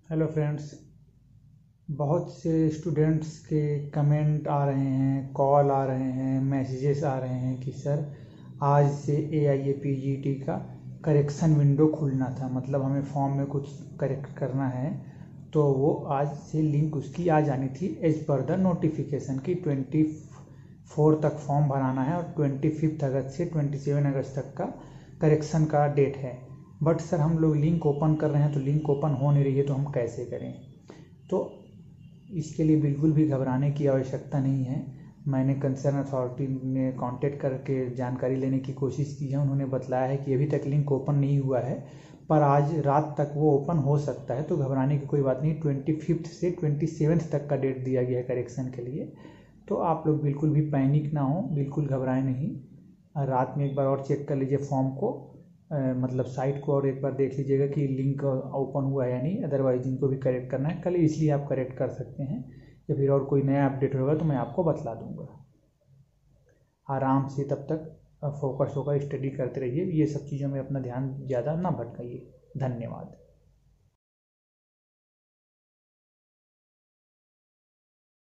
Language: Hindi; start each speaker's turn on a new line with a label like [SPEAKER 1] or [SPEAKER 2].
[SPEAKER 1] Hello friends. बहुत से स्टूडेंट्स के कमेंट आ रहे हैं, कॉल आ रहे हैं, मैसेजेस आ रहे हैं कि सर आज से AIAPGT का करेक्शन विंडो खुलना था, मतलब हमें फॉर्म में कुछ करेक्ट करना है तो वो आज से लिंक उसकी आ जानी थी एज पर द नोटिफिकेशन की 24 तक फॉर्म भराना है और 25 अगस्त से 27 अगस्त तक का करेक्शन का डेट है। बट सर हम लोग लिंक ओपन कर रहे हैं तो लिंक ओपन हो नहीं रही है, तो हम कैसे करें? तो इसके लिए बिल्कुल भी घबराने की आवश्यकता नहीं है। मैंने कंसर्न अथॉरिटी में कांटेक्ट करके जानकारी लेने की कोशिश की है। उन्होंने बतलाया है कि अभी तक लिंक ओपन नहीं हुआ है, पर आज रात तक वो ओपन हो सकता है, तो घबराने की कोई बात नहीं। 25 से 27 तक का डेट दिया गया है करेक्शन के लिए, तो आप लोग बिल्कुल भी पैनिक ना हो, बिल्कुल घबराएं नहीं। रात में एक बार और चेक कर लीजिए फॉर्म को, मतलब साइट को, और एक बार देख लीजिएगा कि लिंक ओपन हुआ है या नहीं। अदरवाइज इनको भी करेक्ट करना है कल, इसलिए आप करेक्ट कर सकते हैं, या फिर और कोई नया अपडेट होगा तो मैं आपको बतला दूंगा। आराम से तब तक फोकस होकर स्टडी करते रहिए, ये सब चीज़ों में अपना ध्यान ज़्यादा ना भटकाइए। धन्यवाद।